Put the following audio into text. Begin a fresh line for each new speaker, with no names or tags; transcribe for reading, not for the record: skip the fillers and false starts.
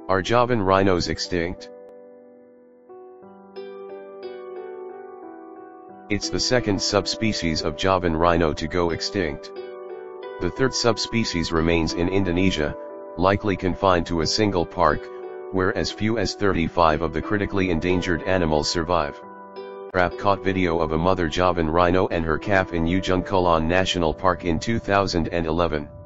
Are Javan rhinos extinct? It's the second subspecies of Javan rhino to go extinct. The third subspecies remains in Indonesia, likely confined to a single park, where as few as 35 of the critically endangered animals survive. RAP caught video of a mother Javan rhino and her calf in Ujung Kulon National Park in 2011.